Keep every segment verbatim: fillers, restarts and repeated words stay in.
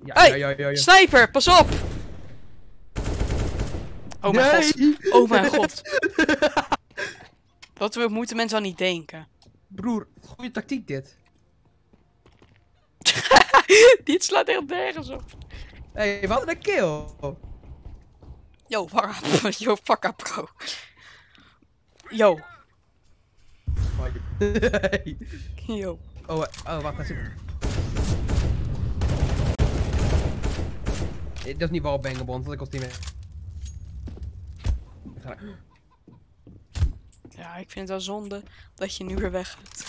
Ja, Hey, ja, ja, ja, ja. sniper, pas op! Oh mijn Nee. god. Oh mijn god. Dat we moeten mensen al niet denken. Broer, goede tactiek dit. Dit slaat echt nergens op. Hé, hey, we hadden een kill. Yo, fuck up. Yo, fuck up, bro. Yo. Hey. Yo. Oh, eh, oh, wacht, daar zit hem. Eh, Dat is niet wallbangen, Bond, want ik was niet mee. Ik ga naar- Ja, ik vind het wel zonde dat je nu weer weg gaat.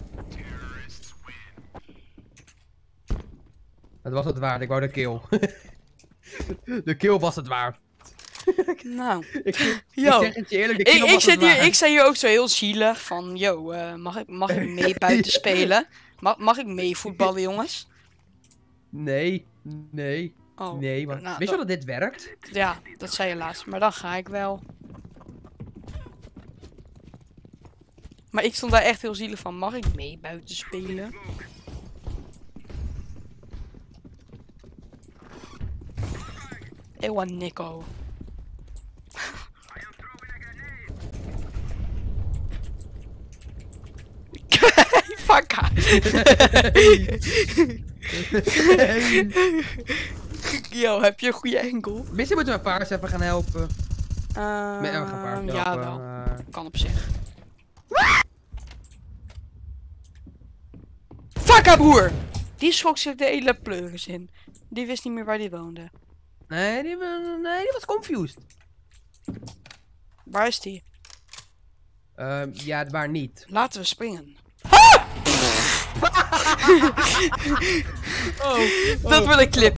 Het was het waard, ik wou de kill. De kill was het waard. Nou. Ik, ik Yo. zeg het je eerlijk, de Ik, kill ik, was zit het hier, waard. ik sta hier ook zo heel zielig van, yo, eh, mag, ik, mag ik mee buiten spelen? Mag, mag ik mee voetballen, jongens? Nee, nee, Oh, nee, maar nou, wist je dat- dat dit werkt? Ja, dat zei je laatst, maar dan ga ik wel. Maar ik stond daar echt heel zielig van, mag ik mee buiten spelen? Ewa Nico. Fakka. Yo, heb je een goede enkel? Misschien moeten we Paars even gaan helpen. Uh, Nee, we gaan Paars helpen. ja, wel. eh. Kan op zich. Fakka, broer! Die schrok zich de hele pleuris in. Die wist niet meer waar die woonde. Nee, die, wa- nee, die was confused. Waar is die? Ehm, ja, waar niet. Laten we springen. Oh, Dat wil ik clip.